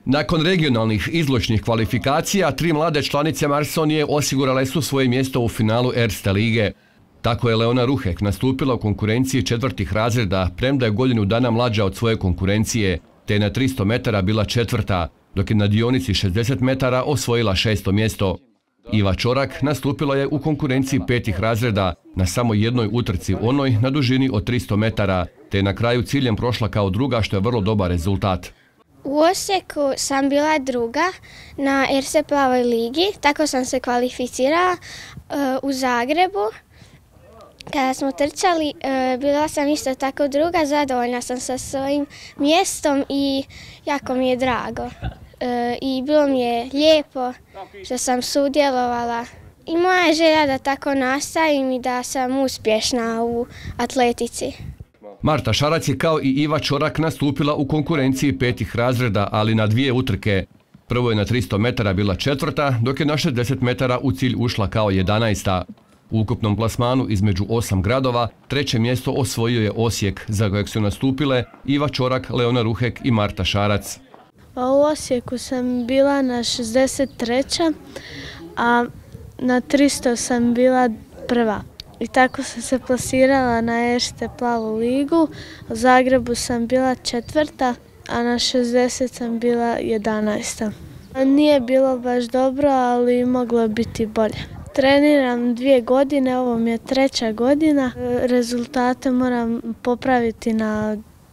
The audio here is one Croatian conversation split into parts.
Nakon regionalnih izločnih kvalifikacija, 3 mlade članice Marsonije osigurale su svoje mjesto u finalu Erste lige. Tako je Leona Ruhek nastupila u konkurenciji 4. razreda, premda je godinu dana mlađa od svoje konkurencije, te je na 300 metara bila 4., dok je na dionici 60 metara osvojila 6. mjesto. Iva Čorak nastupila je u konkurenciji 5. razreda na samo jednoj utrci onoj na dužini od 300 metara, te je na kraju ciljem prošla kao druga, što je vrlo dobar rezultat. U Osijeku sam bila druga na Erste plavoj ligi, tako sam se kvalificirala. U Zagrebu, kada smo trčali, bila sam isto tako druga, zadovoljna sam sa svojim mjestom i jako mi je drago. I bilo mi je lijepo što sam sudjelovala. I moja je želja da tako nastavim i da sam uspješna u atletici. Marta Šarac je kao i Iva Čorak nastupila u konkurenciji 5. razreda, ali na 2 utrke. Prvo je na 300 metara bila 4., dok je na 60 metara u cilj ušla kao 11. U ukupnom plasmanu između 8 gradova 3. mjesto osvojio je Osijek, za kojeg su nastupile Iva Čorak, Leona Ruhek i Marta Šarac. U Osijeku sam bila na 63., a na 300 sam bila prva. I tako sam se plasirala na Erste plavu ligu. U Zagrebu sam bila 4., a na 60 sam bila 11. Nije bilo baš dobro, ali moglo je biti bolje. Treniram 2 godine, ovo mi je 3. godina. Rezultate moram popraviti na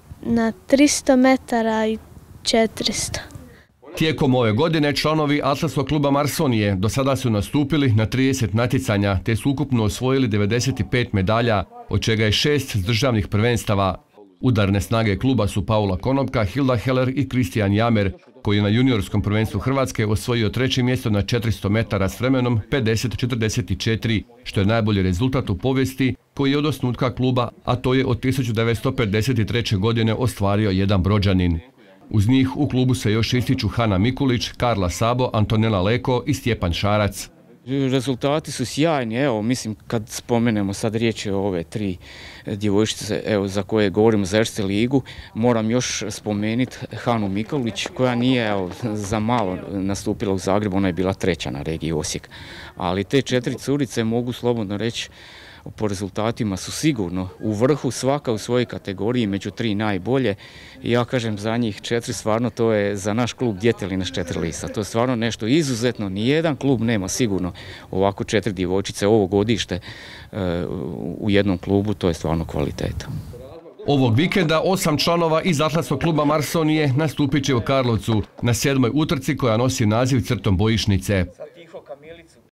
300 metara i 400. Tijekom ove godine članovi Atletskog kluba Marsonije do sada su nastupili na 30 natjecanja, te su ukupno osvojili 95 medalja, od čega je 6 s državnih prvenstava. Udarne snage kluba su Paula Konopka, Hilda Heller i Kristijan Jamer, koji je na juniorskom prvenstvu Hrvatske osvojio 3. mjesto na 400 metara s vremenom 50:44, što je najbolji rezultat u povijesti koji je od osnutka kluba, a to je od 1953. godine ostvario jedan Brođanin. Uz njih u klubu se još ističu Hana Mikulić, Karla Sabo, Antonela Leko i Stjepan Šarac. Rezultati su sjajni, evo, mislim, kad spomenemo sad riječ o ove 3 djevojčice, evo, za koje govorimo za Erste ligu, moram još spomenuti Hanu Mikulić, koja nije, evo, za malo nastupila u Zagrebu, ona je bila 3. na regiji Osijek. Ali te 4 curice, mogu slobodno reći, po rezultatima su sigurno u vrhu, svaka u svojoj kategoriji, među 3 najbolje. I ja kažem za njih 4, stvarno to je za naš klub djetelina s 4 lista. To je stvarno nešto izuzetno, nijedan klub nema sigurno ovako 4 djevojčice ovo godište u jednom klubu, to je stvarno kvaliteta. Ovog vikenda 8 članova iz Atletskog kluba Marsonije nastupit će u Karlovcu na 7. utrci koja nosi naziv Crtom bojišnice.